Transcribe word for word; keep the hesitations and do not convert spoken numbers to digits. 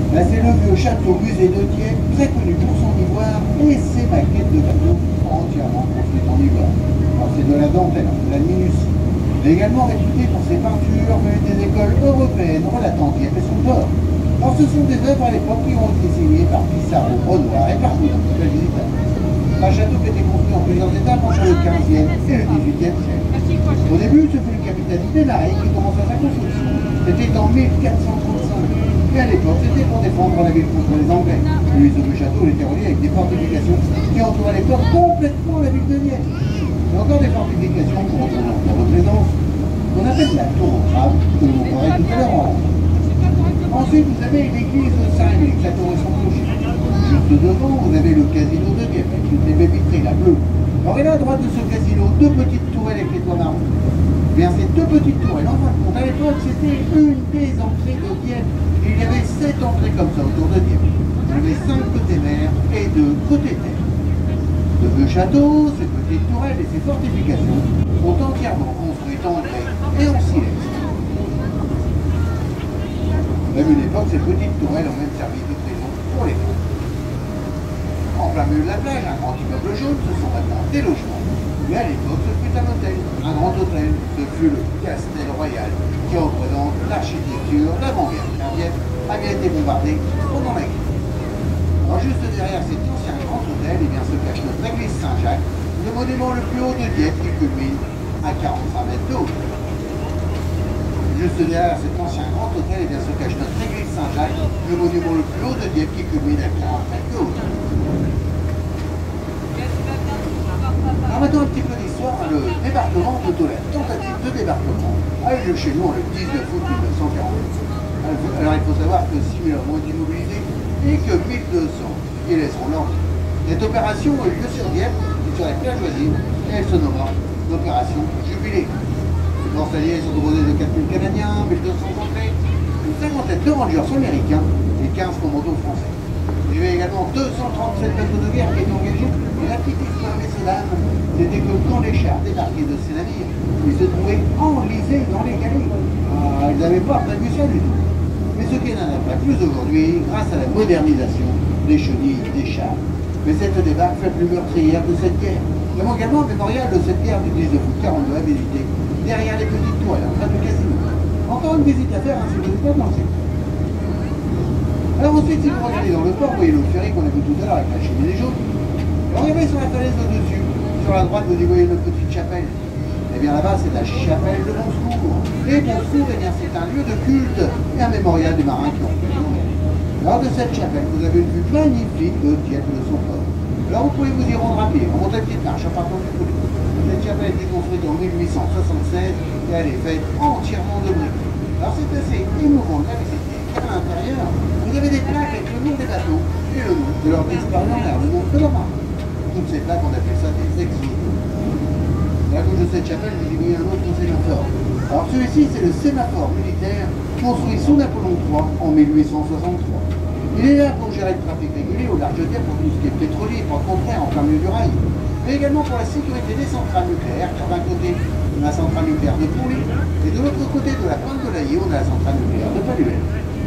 Là, c'est le vieux château musée de Dieppe, très connu pour son ivoire et ses maquettes de bateaux entièrement construites en ivoire. Alors, c'est de la dentelle, de la minutie, mais également réputé pour ses peintures venues des écoles européennes relatant Dieppe et son port. Alors, ce sont des œuvres à l'époque qui ont été signées par Pissarro, Renoir et par Coudin, la visitante. Un château qui a été construit en plusieurs étapes entre le quinzième et le dix-huitième siècle. Au début, ce fut le capitaine Desmarais qui commença sa construction. C'était en mille quatre cent trente-cinq. Et à l'époque, c'était pour défendre la ville contre les Anglais. Puis ce château était relié avec des fortifications qui entouraient à l'époque complètement la ville de Dieppe. Et encore des fortifications pour entrer en port de plaisance, qu'on appelle la tour au crabe, que l'on verrait tout à l'heure en haut. Ensuite, vous avez l'église de Saint-Rémy, la tour et son clocher. Juste devant, vous avez le casino de Dieppe, avec une baies vitrées, la bleue. Alors, et là, à droite de ce casino, deux petites tourelles avec les toits marrons. Bien, ces deux petites tourelles, en fin de compte, à l'époque, c'était une des entrées de Dieppe. Il y avait sept entrées comme ça autour de Dieppe. Il y avait cinq côtés mer et deux côtés terre. De vieux châteaux, ces petites tourelles et ces fortifications sont entièrement construites en grès et en silex. Même une époque, ces petites tourelles ont même servi de prison pour les femmes. En plein milieu de la plage, un grand immeuble jaune, ce sont maintenant des logements. Mais à l'époque, ce fut un hôtel, un grand hôtel. Ce fut le Castel Royal, qui représente l'architecture d'avant-guerre, car Dieppe a bien été bombardée pendant la guerre. Alors juste derrière cet ancien grand hôtel, eh bien, se cache notre église Saint-Jacques, le monument le plus haut de Dieppe qui culmine à quarante-cinq mètres de haut. Juste derrière cet ancien grand hôtel, eh bien, se cache notre église Saint-Jacques, le monument le plus haut de Dieppe qui culmine à quarante mètres de haut. Alors maintenant un petit peu d'histoire, le débarquement de Tolède, tentative de débarquement, a eu lieu chez nous le dix-neuf août mille neuf cent quarante. Alors il faut savoir que six mille hommes ont été mobilisés et que mille deux cents y laisseront leur vie. Cette opération a eu lieu sur Dieppe et sur la plage voisine et elle se nommera l'opération Jubilé. Les forces alliées sont composées de quatre mille Canadiens, mille deux cents Anglais, une cinquantaine de rangers américains et quinze commandos français. Il y avait également deux cent trente-sept bateaux de guerre qui étaient engagés. Et la petite histoire, messieurs dames, c'était que quand les chars débarquaient de ces navires, ils se trouvaient enlisés dans les galets. Ah, ils n'avaient pas prévu ça du tout. Mais ce qui n'en a pas plus aujourd'hui, grâce à la modernisation des chenilles, des chars. Mais cette débarque fait plus meurtrière de cette guerre. Nous avons également un mémorial de cette guerre du dix-neuf août quarante-deux à visiter, derrière les petites toiles, en face du casino. Encore une visite à faire, hein, si vous n'êtes pas dans le secteur. Alors ensuite, si vous regardez dans le port, vous voyez le ferry qu'on a vu tout à l'heure avec la cheminée jaune. Alors regardez sur la falaise au-dessus, sur la droite, vous y voyez une petite chapelle. Et bien là-bas, c'est la chapelle de Bonsecours. Et Bonsecours, eh bien, c'est un lieu de culte et un mémorial des marins qui ont fait le monde. Alors de cette chapelle, vous avez une vue magnifique de Dieppe et de son port. Alors vous pouvez vous y rendre à pied, en montant une petite marche, en partant du poulet. Cette chapelle a été construite en mille huit cent soixante-seize et elle est faite entièrement de briques. Alors c'est assez émouvant de la visiter, car à l'intérieur, vous avez des plaques avec le nom des bateaux et le nom de leur disparu en mer, le nom de leur marin. Toutes ces plaques, on appelle ça des exos. À la gauche de cette chapelle, vous y voyez un autre sémaphore. Alors celui-ci, c'est le sémaphore militaire construit sous Napoléon trois en mille huit cent soixante-trois. Il est là pour gérer le trafic régulier au large de Dieppe pour tout ce qui est pétrolier, pour le contraire, en plein milieu du rail. Mais également pour la sécurité des centrales nucléaires, car d'un côté, on a la centrale nucléaire de Pouilly, et de l'autre côté de la pointe de l'Aillé, on a la centrale nucléaire de Paluel.